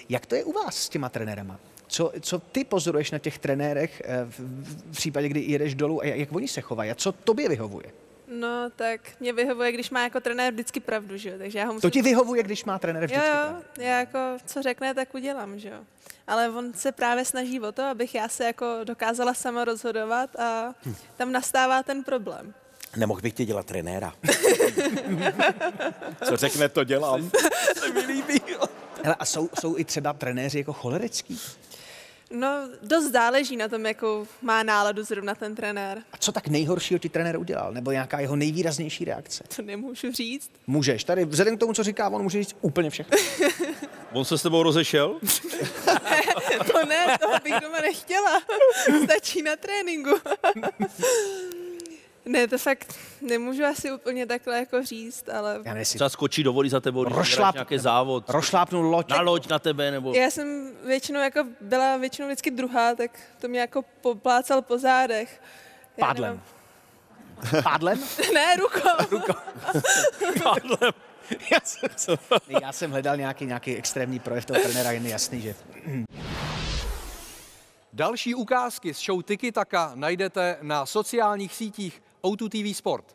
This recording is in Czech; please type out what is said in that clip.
Jak to je u vás s těma trenérama? Co ty pozoruješ na těch trenérech v případě, kdy jedeš dolů a jak oni se chovají a co tobě vyhovuje? No, tak mě vyhovuje, když má jako trenér vždycky pravdu, že jo, takže já ho musím... To ti vyhovuje, když má trenér vždycky Jo, pravdu? já jako, co řekne, tak udělám, že jo. Ale on se právě snaží o to, abych já se jako dokázala sama rozhodovat a tam nastává ten problém. Nemohl bych tě dělat trenéra. Co řekne, to dělám. Se mi líbí. Hele, a jsou i třeba trenéři jako cholerický? No, dost záleží na tom, jakou má náladu zrovna ten trenér. A co tak nejhoršího ti trenér udělal? Nebo nějaká jeho nejvýraznější reakce? To nemůžu říct. Můžeš. Tady vzhledem k tomu, co říká, on může říct úplně všechno. On se s tebou rozešel? To ne, toho bych doma nechtěla. Stačí na tréninku. Ne, to fakt nemůžu asi úplně takhle jako říct, ale... Já nevím, Třeba skočí do vody za tebou, když hraješ nějaký závod. Rošlápnul loď. Na loď na tebe, nebo... Já jsem většinou jako byla vždycky druhá, tak to mě jako poplácal po zádech. Já Pádlem. Pádlem? Ne, rukou. Pádlem. Já jsem hledal nějaký extrémní projev toho trenéra, jen jasný, že... Další ukázky z show Tiki Taka najdete na sociálních sítích O2 TV Sport.